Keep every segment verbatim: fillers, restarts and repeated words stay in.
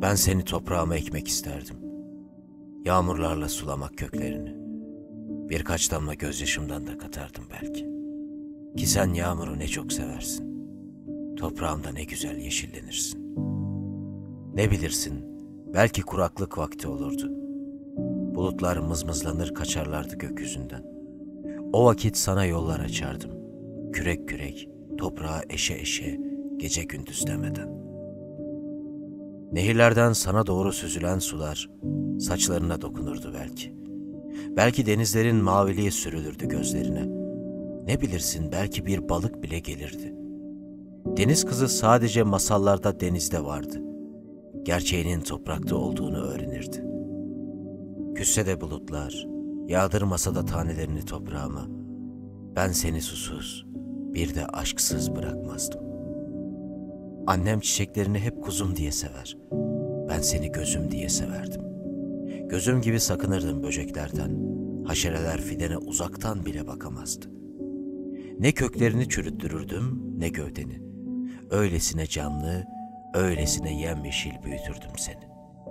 Ben seni toprağıma ekmek isterdim. Yağmurlarla sulamak köklerini. Birkaç damla gözyaşımdan da katardım belki. Ki sen yağmuru ne çok seversin. Toprağımda ne güzel yeşillenirsin. Ne bilirsin, belki kuraklık vakti olurdu. Bulutlar mızmızlanır kaçarlardı gökyüzünden. O vakit sana yollar açardım. Kürek kürek, toprağa eşe eşe, gece gündüz demeden. Nehirlerden sana doğru süzülen sular saçlarına dokunurdu belki. Belki denizlerin maviliği sürülürdü gözlerine. Ne bilirsin, belki bir balık bile gelirdi. Deniz kızı sadece masallarda denizde vardı. Gerçeğinin toprakta olduğunu öğrenirdi. Küsse de bulutlar, yağdırmasa da tanelerini toprağıma, ben seni susuz, bir de aşksız bırakmazdım. Annem çiçeklerini hep kuzum diye sever. Ben seni gözüm diye severdim. Gözüm gibi sakınırdım böceklerden. Haşereler fidene uzaktan bile bakamazdı. Ne köklerini çürüttürürdüm, ne gövdeni. Öylesine canlı, öylesine yemyeşil büyütürdüm seni.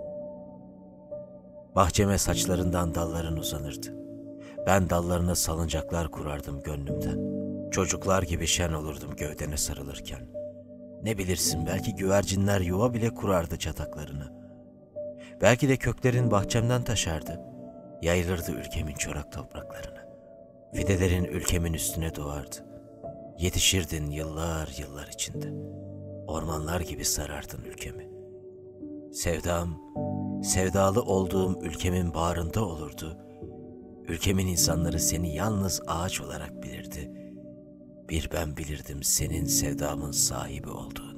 Bahçeme saçlarından dalların uzanırdı. Ben dallarına salıncaklar kurardım gönlümden. Çocuklar gibi şen olurdum gövdene sarılırken. Ne bilirsin, belki güvercinler yuva bile kurardı çataklarına. Belki de köklerin bahçemden taşardı, yayılırdı ülkemin çorak topraklarına. Fidelerin ülkemin üstüne doğardı. Yetişirdin yıllar yıllar içinde. Ormanlar gibi sarardın ülkemi. Sevdam, sevdalı olduğum ülkemin bağrında olurdu. Ülkemin insanları seni yalnız ağaç olarak bilirdi. Bir ben bilirdim senin sevdamın sahibi olduğunu.